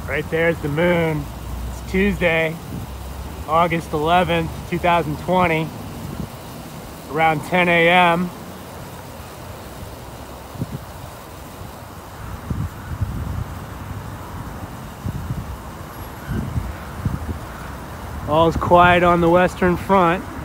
Right there's the moon. It's Tuesday, August 11th, 2020, around 10 a.m. All's quiet on the Western Front.